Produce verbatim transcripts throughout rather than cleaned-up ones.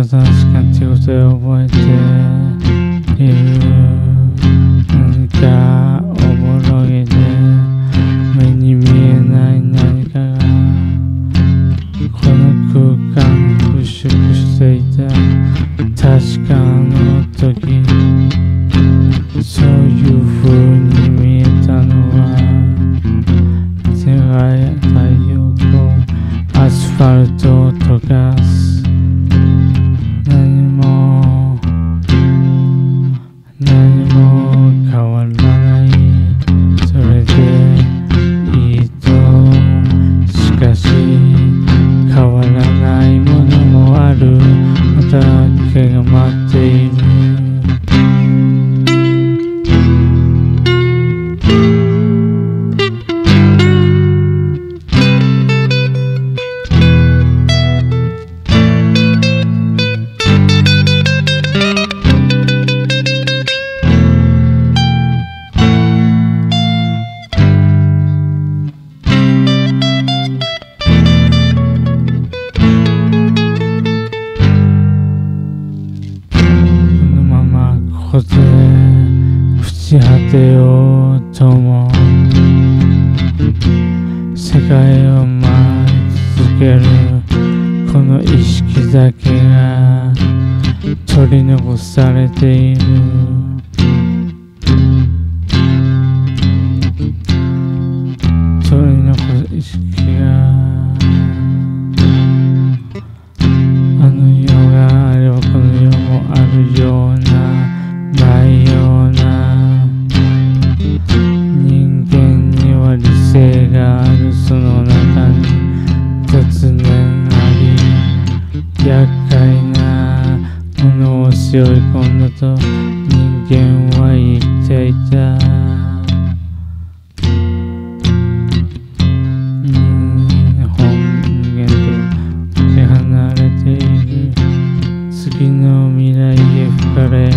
確かに手応えを覚えている。何かおぼろげで目に見えない何かがこの空間を払拭していた。確かあの時そういう風に見えたのは手がや太陽光アスファルトを溶かす。何も何も変わらない。それでいいと。しかし変わらないものもある。また明けが待っている。ここで朽ち果てようとも世界を舞い続けるこの意識だけが取り残されている。取り残す意識があの世があればこの世もあるようなないような。人間には理性がある。その中に突然あり厄介なものを背負い込んだと人間は言っていた。人間とかけ離れている。次の未来へ吹かれ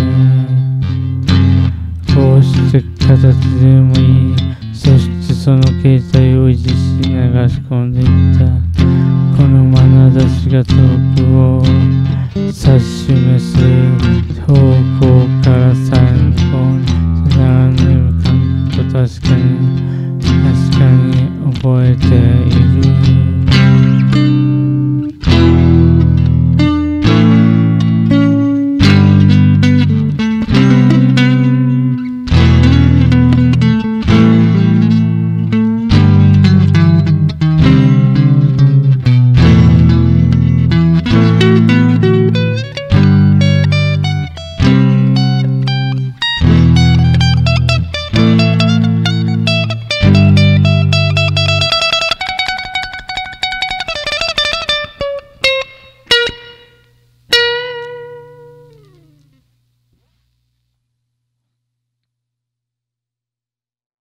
こうして形でもいい。そしてその携帯を維持し流し込んでいった。この眼差しが遠くを指し示す。方向から参考にしながら眠る感覚を確かに確かに覚えている。